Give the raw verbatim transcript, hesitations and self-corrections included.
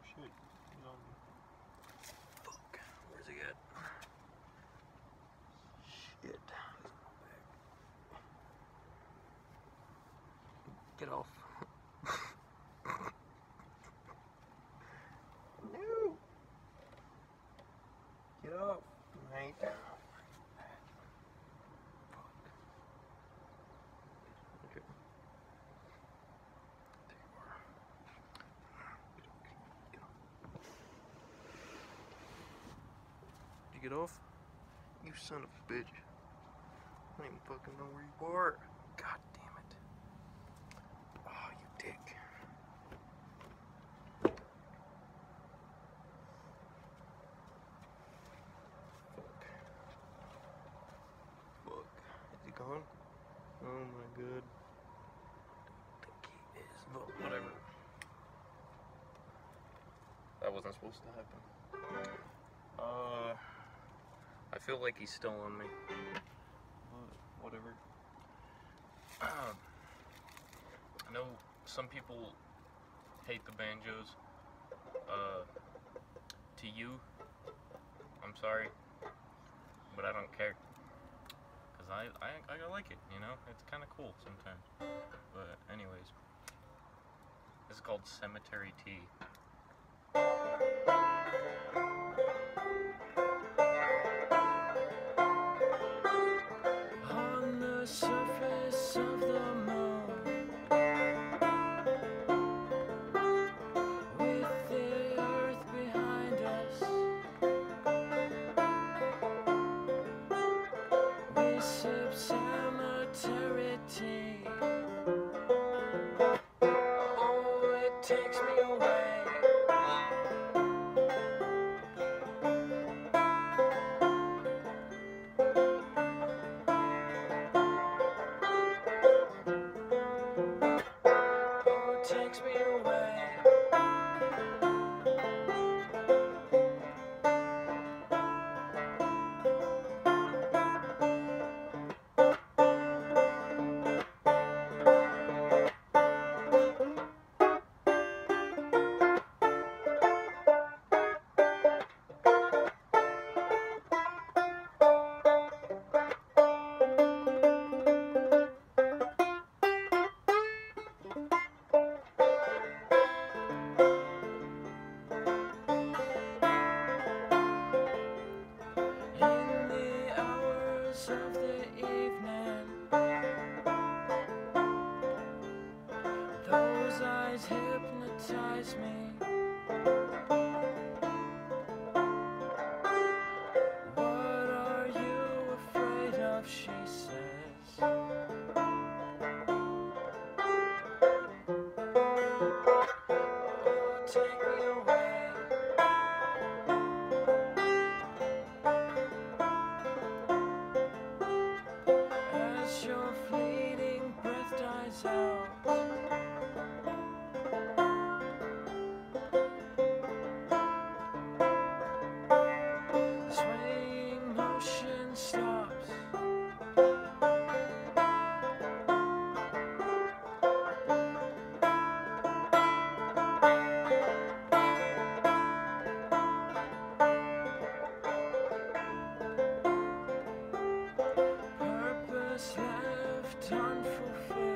shit. You know. Fuck. Where's he at? Shit. Get off. No. Get off. Right. Fuck. Okay. There you are. Get off. Did you get off? You son of a bitch. I don't even fucking know where you are. God damn it. Oh, you dick. Fuck. Fuck. Is he gone? Oh my god. I think he is. But whatever. That wasn't supposed to happen. Uh, I feel like he's still on me. But whatever. Um, I know some people hate the banjos. Uh, to you, I'm sorry, but I don't care. Cause I, I, I like it, you know? It's kind of cool sometimes. But anyways, this is called Cemetery Tea. On the surface of the moon, with the earth behind us, we sip cemetery tea. Oh, it takes me away. Takes me away. Of the evening, those eyes hypnotize me. What are you afraid of, she says. Oh, take me away. Your fleeting breath dies out. Swaying motion stops. Purpose left unfulfilled.